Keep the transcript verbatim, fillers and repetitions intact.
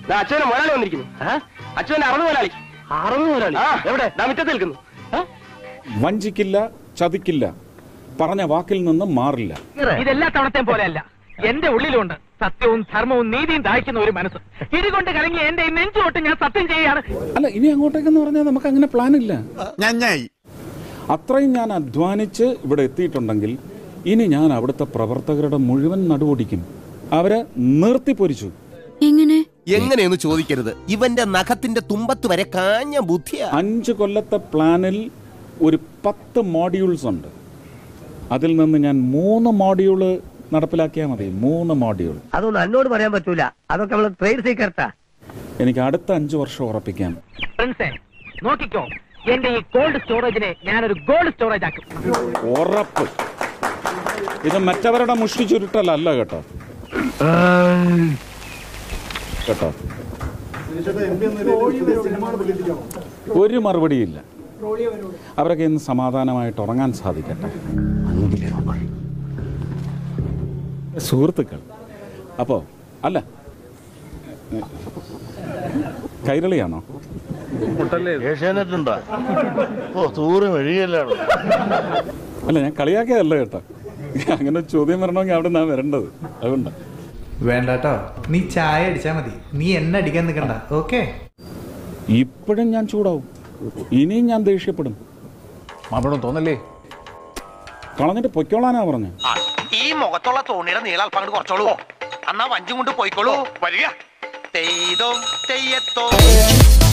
അച്ഛനെ മുതലാളി വന്നിരിക്കുന്നു. അച്ഛന്റെ അറുപത് മുതലാളി. അറുപത് മുതലാളി എവിടെ? മുറ്റത്ത് നിൽക്കുന്നു. വഞ്ചിക്കില്ല, ചതിക്കില്ല, പറഞ്ഞ വാക്കിൽ നിന്നും മാറില്ല. ഇതെല്ലാ തവണത്തെയും പോലെയല്ല. എന്റെ ഉള്ളിലുണ്ട് സത്യവും ധർമ്മവും നീതിയും ദാഹിക്കുന്ന ഒരു മനസ്സ്. ഇതുകൊണ്ട് കലങ്ങി എന്റെ നെഞ്ചോട്ട് ഞാൻ സത്യം ചെയ്യാണ്. അല്ല, ഇനി അങ്ങോട്ടേക്കെന്ന് പറഞ്ഞാൽ നമുക്ക് അങ്ങനെ പ്ലാൻ ഇല്ല. അത്രയും ഞാൻ അധ്വാനിച്ച് ഇവിടെ എത്തിയിട്ടുണ്ടെങ്കിൽ ഇനി ഞാൻ അവിടുത്തെ പ്രവർത്തകരുടെ മുഴുവൻ നടുവൊടിക്കും. അവരെ നിർത്തിപ്പൊരിച്ചു. എങ്ങനെ എങ്ങനെയെന്ന് ചോദിക്കരുത്. ഇവന്റെ നഖത്തിന്റെ തുമ്പത്ത് വരെ കാഞ്ഞ ബുദ്ധിയാ. അഞ്ച് കൊല്ലത്തെ പ്ലാനിൽ ഒരു പത്ത് മോഡ്യൂൾസ് ഉണ്ട്. അതിൽ നിന്ന് ഞാൻ മൂന്ന് മോഡ്യൂള് നടപ്പിലാക്കിയാൽ മതി. മൂന്ന് മോഡ്യൂൾ. അതൊന്നും എന്നോട് പറയാൻ പറ്റൂല. അതൊക്കെ നമ്മൾ ട്രേഡ് സീക്രട്ടാ. എനിക്ക് അടുത്ത അഞ്ചു വർഷം ഉറപ്പിക്കാം. നോക്കിക്കോ, എന്റെ ഈ കോൾഡ് സ്റ്റോറേജിനെ ഞാനൊരു ഗോൾഡ് സ്റ്റോറേജ് ആക്കും. ഉറപ്പ്. ഇത് മറ്റവരുടെ മുഷ്ടി ചുരുട്ടല്ല കേട്ടോ കേട്ടോ ഒരു മറുപടിയില്ല. അവരൊക്കെ ഇന്ന് സമാധാനമായിട്ട് ഉറങ്ങാൻ സാധിക്കട്ടെ. സുഹൃത്തുക്കൾ. അപ്പോ അല്ല, കൈരളിയാണോ? അല്ല, ഞാൻ കളിയാക്കിയതല്ല കേട്ടോ. അങ്ങനെ ചോദ്യം വരണമെങ്കിൽ അവിടെ നിന്നാ വരേണ്ടത്. അതുകൊണ്ട് വേണ്ടട്ടോ, നീ ചായ അടിച്ചാ മതി. നീ എന്നെ അടിക്കാൻ നിൽക്കണ്ട. ഓക്കെ? ഇപ്പോഴും ഞാൻ ചൂടാവും. ഇനിയും ഞാൻ ദേഷ്യപ്പെടും. മാപ്പിടും തോന്നല്ലേ? കളഞ്ഞിട്ട് പൊയ്ക്കോളാനാ പറഞ്ഞ. ഈ മുഖത്തുള്ള തോണിയുടെ നീളം അല്പം അങ്ങോട്ട് കുറച്ചോളൂ. എന്നാ വഞ്ചും കൊണ്ട് പോയിക്കോളൂ. വരിക.